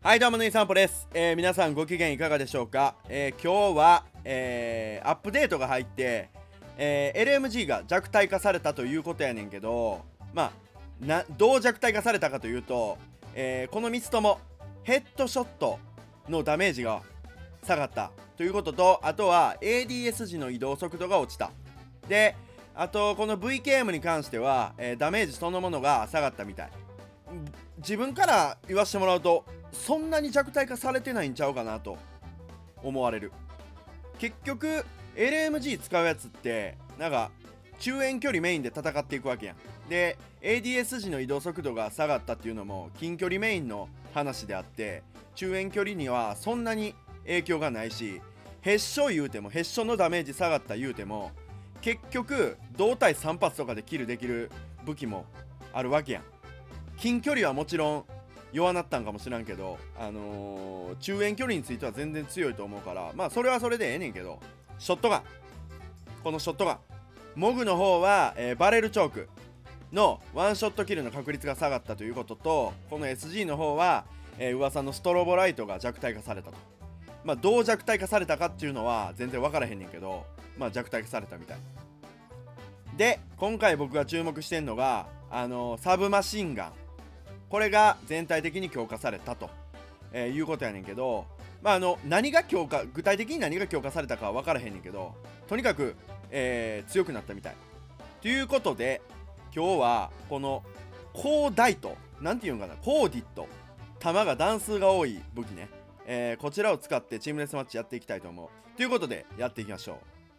はい、どうもぬいさんぽです。皆さんご機嫌いかがでしょうか。今日は、アップデートが入って、LMG が弱体化されたということやねんけど、どう弱体化されたかというと、この3つともヘッドショットのダメージが下がったということと、あとは ADS 時の移動速度が落ちた。で、あとこの VKM に関しては、ダメージそのものが下がったみたい。自分から言わせてもらうと、そんなに弱体化されてないんちゃうかなと思われる。結局 LMG 使うやつってなんか中遠距離メインで戦っていくわけやん。で ADS 時の移動速度が下がったっていうのも近距離メインの話であって、中遠距離にはそんなに影響がないし、ヘッショ言うてもヘッショのダメージ下がった言うても結局胴体3発とかでキルできる武器もあるわけやん。近距離はもちろん弱なったんかもしらんけど、中遠距離については全然強いと思うから、まあそれはそれでええねんけど、ショットガン、このショットガンモグの方は、バレルチョークのワンショットキルの確率が下がったということと、この SG の方は、噂のストロボライトが弱体化されたと。まあどう弱体化されたかっていうのは全然分からへんねんけど、まあ弱体化されたみたいで、今回僕が注目してんのがサブマシンガン、これが全体的に強化されたと、いうことやねんけど、何が具体的に何が強化されたかは分からへんねんけど、とにかく、強くなったみたいということで、今日はこのコーダイト、なんていうんかな、コーディット、弾が弾数が多い武器ね、こちらを使ってチームレスマッチやっていきたいと思うということで、やっていきましょう。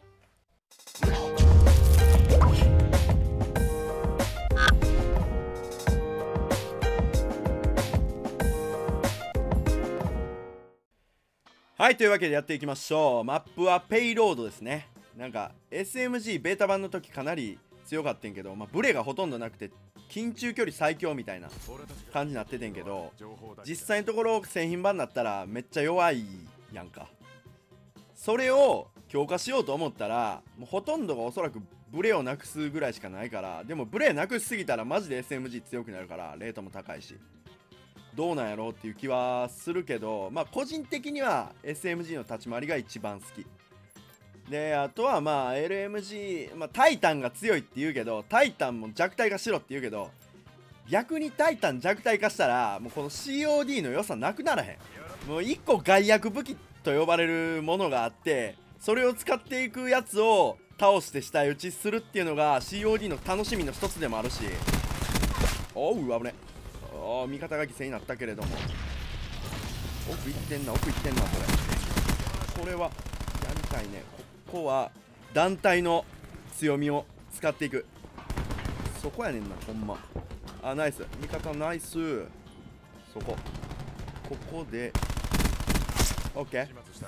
はい、というわけでやっていきましょう。マップはペイロードですね。なんか SMG ベータ版の時かなり強かったんけど、ブレがほとんどなくて近中距離最強みたいな感じになっててんけど、実際のところ製品版になったらめっちゃ弱いやんか。それを強化しようと思ったら、もうほとんどがおそらくブレをなくすぐらいしかないから、でもブレなくしすぎたらマジで SMG 強くなるからレートも高いし、どうなんやろうっていう気はするけど、個人的には SMG の立ち回りが一番好きで、あとはLMG、タイタンが強いって言うけど、タイタンも弱体化しろって言うけど、逆にタイタン弱体化したらもうこの COD の良さなくならへん。もう1個害悪武器と呼ばれるものがあって、それを使っていくやつを倒して下打ちするっていうのが COD の楽しみの一つでもあるし、おう危ね。味方が犠牲になったけれども、奥行ってんなこれはやりたいね。ここは団体の強みを使っていく、そこやねんな、ほんま。ナイス味方、ナイス。ここで OK。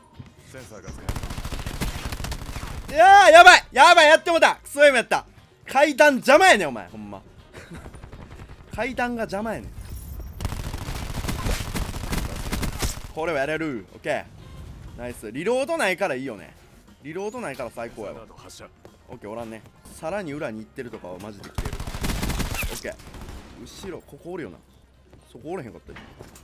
いやー、やばいやってもうた。クソエムやった。階段邪魔やねんお前、ほんま階段が邪魔やねん。これはやれる。 OK ナイス。リロードないからいいよね。リロードないから最高やわ。 OK おらんね。さらに裏に行ってるとかはマジで来てる。 OK 後ろここおるよな。そこおれへんかったよ。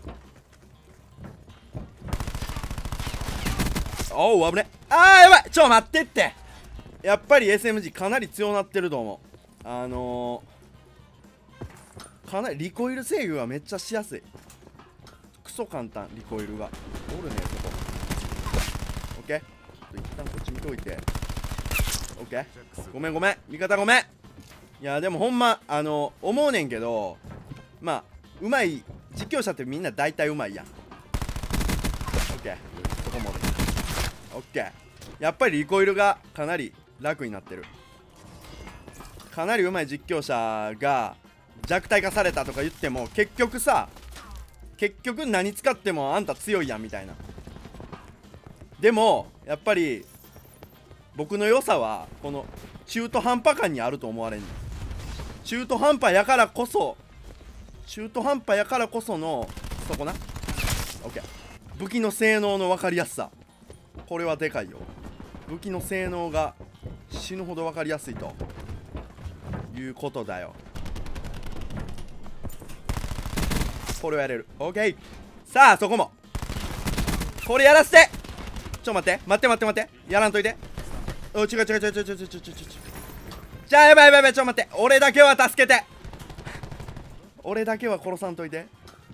おう危ね。やばい、待ってって。やっぱり SMG かなり強なってると思う。かなりリコイル制御がめっちゃしやすい。クソ簡単、リコイルがおるね。そこ OK。 一旦こっち見といて OK。 ごめん味方ごめん。いやでもほんま思うねんけど、うまい実況者ってみんな大体うまいやん。 OK そこも OK。 やっぱりリコイルがかなり楽になってる。かなりうまい実況者が弱体化されたとか言っても結局何使ってもあんた強いやんみたいな。でもやっぱり僕の良さはこの中途半端感にあると思われんねん。中途半端やからこそのそこな。 OK。 武器の性能の分かりやすさ、これはでかいよ。武器の性能が死ぬほど分かりやすいということだよ。これをやれる。 OK。 さあそこもこれやらせて。待ってやらんといて。違うじゃあやばい待って、俺だけは助けて。俺だけは殺さんといて。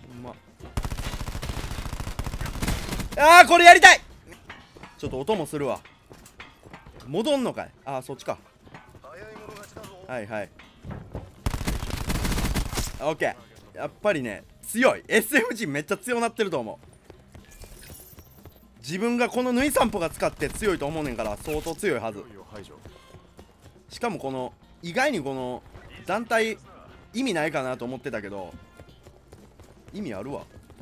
あーこれやりたい。ちょっと音もするわ。戻んのかい。そっちか。はいオッケー。やっぱりね強い SMG めっちゃ強なってると思う。自分がこの縫い散歩が使って強いと思うねんから相当強いはず。しかもこの意外にこの団体意味ないかなと思ってたけど意味あるわ。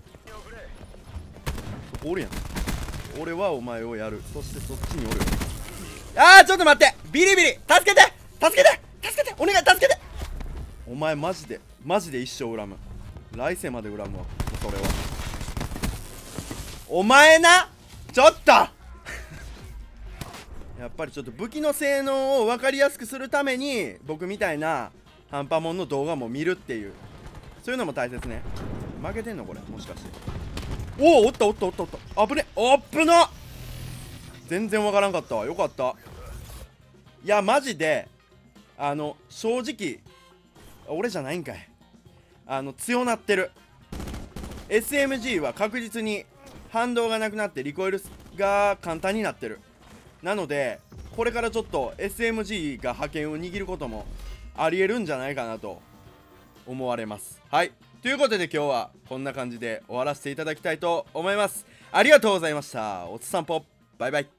そこおるやん。俺はお前をやる。そしてそっちにおるよ。ちょっと待って、ビリビリ助けてお願い助けて。お前マジで一生恨む。来世まで恨むわそれは。お前なちょっとやっぱりちょっと武器の性能を分かりやすくするために僕みたいなハンパモンの動画も見るっていう、そういうのも大切ね。負けてんのこれもしかして。おったあぶねな。全然わからんかったわ。よかった。いやマジで正直俺じゃないんかい。強なってる。 SMG は確実に反動がなくなってリコイルが簡単になってる。なのでこれからちょっと SMG が覇権を握ることもありえるんじゃないかなと思われます。はい、ということで今日はこんな感じで終わらせていただきたいと思います。ありがとうございました。おつ散歩バイバイ。